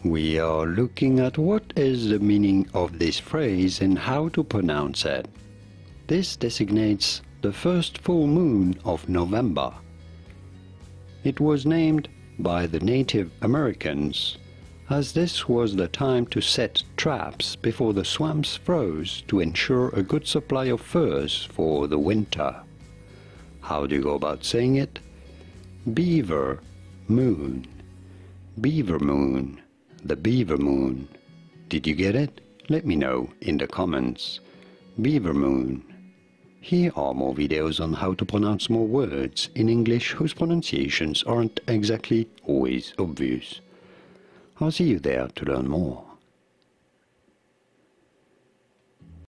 We are looking at what is the meaning of this phrase and how to pronounce it. This designates the first full moon of November. It was named by the Native Americans, as this was the time to set traps before the swamps froze to ensure a good supply of furs for the winter. How do you go about saying it? Beaver moon. Beaver moon. The beaver moon. Did you get it? Let me know in the comments. Beaver moon. Here are more videos on how to pronounce more words in English whose pronunciations aren't exactly always obvious. I'll see you there to learn more.